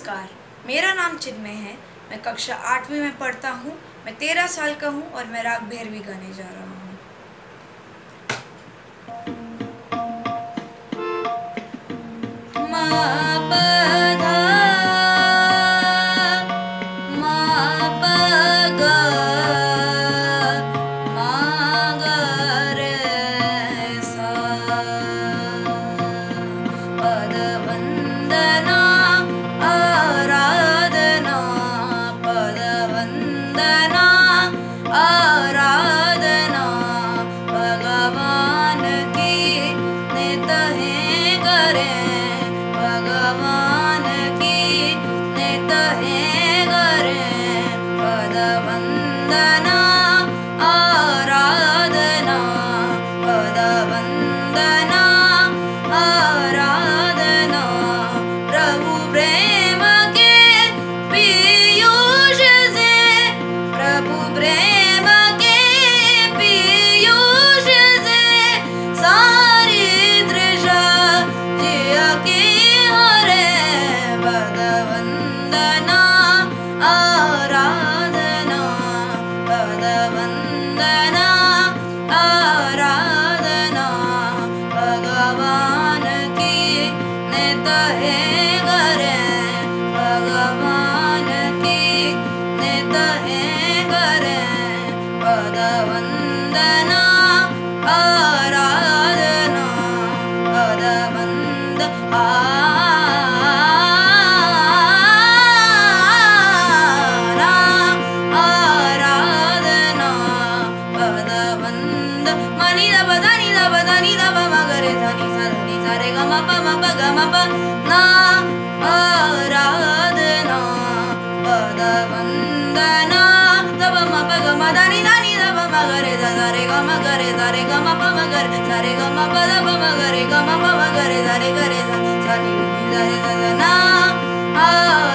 नमस्कार, मेरा नाम चिन्मय है। मैं कक्षा 8वीं में पढ़ता हूँ। मैं 13 साल का हूँ और मैं राग भैरवी गाने जा रहा हूँ। आराधना भगवान की नित है करें, भगवान की नित है करें। पद वंदना आराधना, पद वंदना आराधना। प्रभु प्रेम के पीयूष से, प्रभु प्रेम के पीयूष से सारी तृषा जिया की हरे। पद वंदना आराधना, पद वंदना आराधना। भगवान की नित है करें, भगवान की नित है करें। पद वंदना आराधना, पद वंद आराधना। पद वंद मनि दप धनि दप धनि दप मगरे धनि सा धनि सा रे ग म प म प ग म प ना आराधना। पद वंदना दप म प ग म धनि धनि दप मगरे सा सा रे ग म गरे सा रे ग म प म गरे सा रे ग म प द प म गरे ग म प म गरे सा रे ग रे सा सा नि सा रे सा सा ना